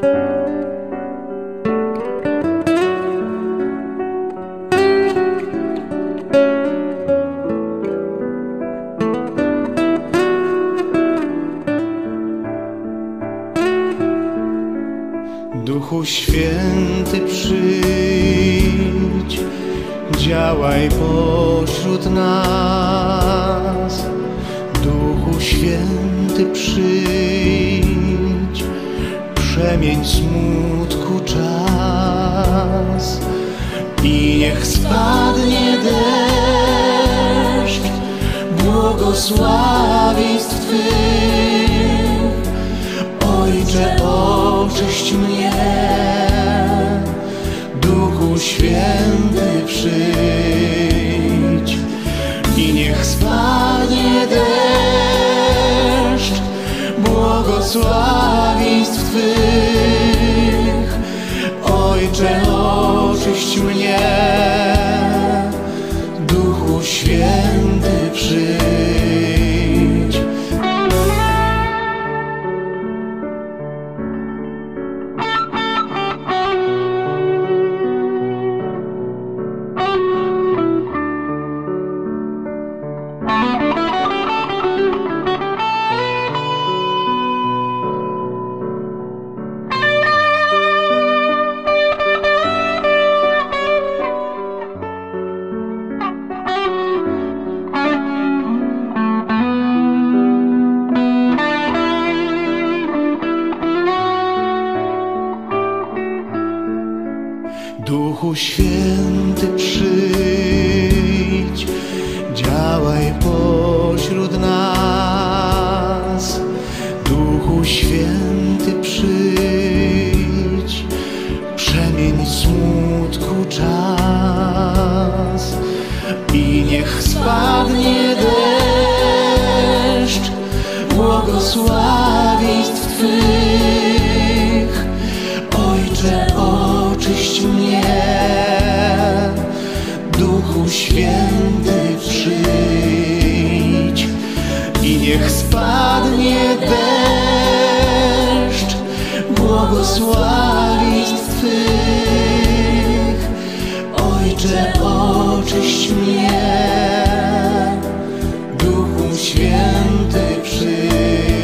Duchu Święty, przyjdź, działaj pośród nas. Duchu Święty, przyjdź, przemień smutku czas. I niech spadnie deszcz błogosławieństw Twych. Ojcze, oczyść mnie, Duchu Święty, przyjdź. I niech spadnie deszcz błogosławieństw Twych. Ojcze, oczyść mnie, Duchu Święty, przyjdź. Duchu Święty, przyjdź, działaj pośród nas. Duchu Święty, przyjdź, przemień smutku czas. I niech spadnie deszcz błogosławieństw Twych. Ojcze, oczyść mnie, Duchu Święty, przyjdź. I niech spadnie deszcz błogosławieństw Twych. Ojcze, oczyść mnie, Duchu Święty, przyjdź.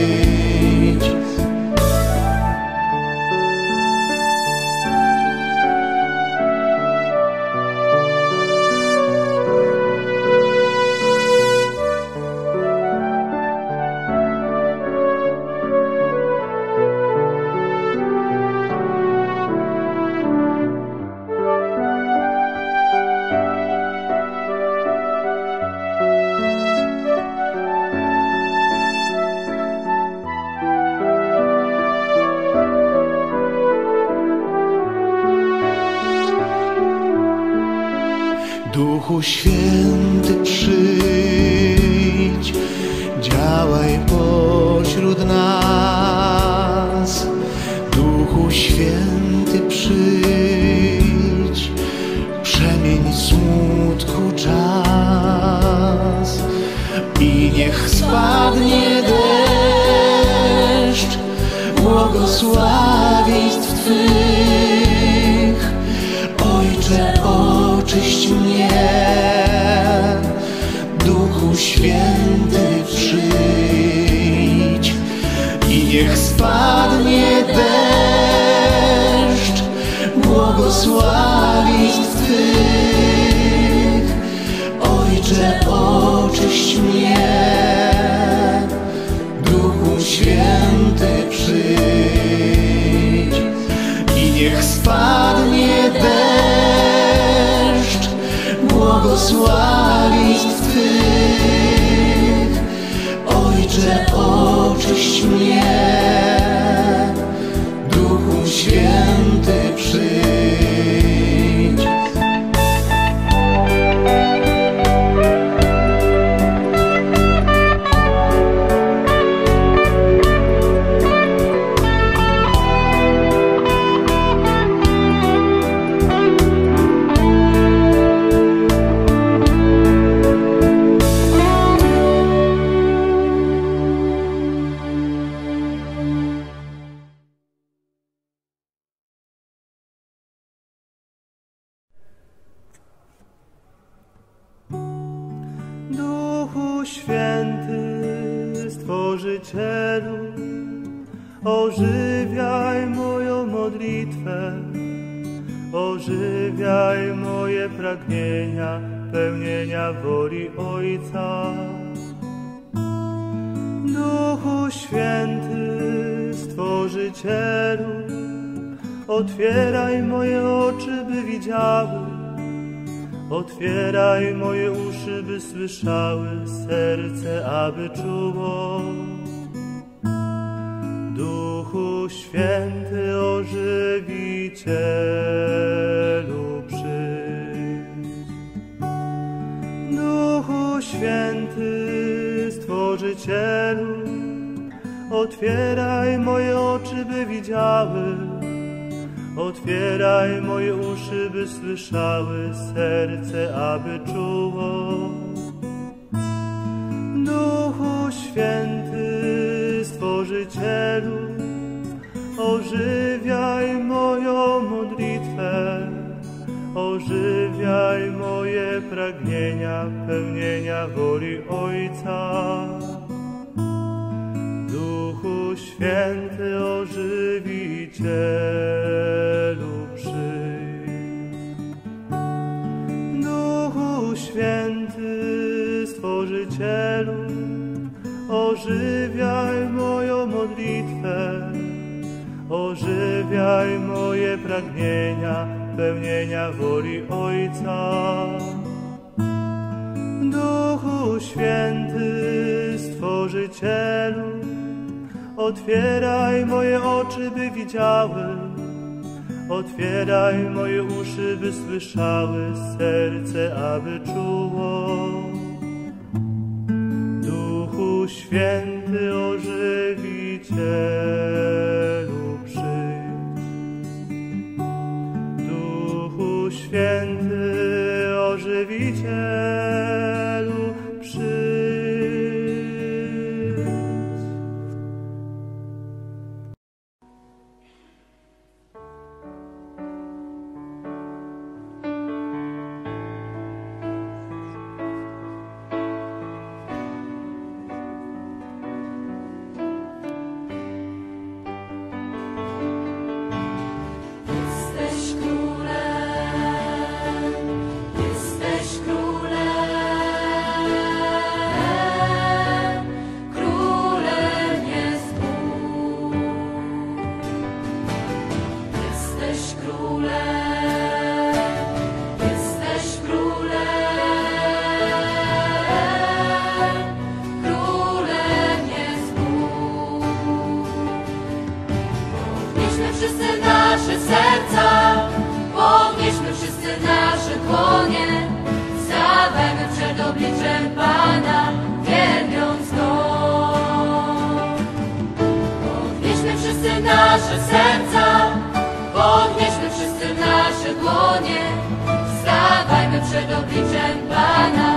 Duchu Święty, przyjdź, działaj pośród nas. Duchu Święty, przyjdź, przemień smutku czas. I niech spadnie deszcz błogosławieństw Twych. Ojcze, oczyść mnie, Duchu Święty, przyjdź. I niech spadnie deszcz błogosławieństw Twych. Ojcze, oczyść mnie, Duchu Święty, przyjdź. I niech spadnie deszcz błogosławieństw Twych. Ojcze, oczyść mnie, Duchu Święty, przyjdź. Ożywiaj moją modlitwę, ożywiaj moje pragnienia pełnienia woli Ojca. Duchu Święty, Stworzycielu, otwieraj moje oczy, by widziały, otwieraj moje uszy, by słyszały, serce, aby czuło. Duchu Święty, ożywicielu, przyjdź. Duchu Święty, Stworzycielu, otwieraj moje oczy, by widziały, otwieraj moje uszy, by słyszały, serce, aby czuło. Duchu Święty, Stworzycielu, ożywiaj moją modlitwę, ożywiaj moje pragnienia pełnienia woli Ojca. Duchu Święty, ożywicielu, przyjdź. Duchu Święty, Stworzycielu, ożywiaj moją modlitwę, ożywiaj moje pragnienia pełnienia woli Ojca. Duchu Święty, Stworzycielu, otwieraj moje oczy, by widziały, otwieraj moje uszy, by słyszały, serce, aby czuło. Duchu Święty, ożywicielu, przyjdź. Duchu Święty, ożywicielu, przyjdź. Nasze serca, podnieśmy wszyscy nasze dłonie, wstawajmy przed obliczem Pana.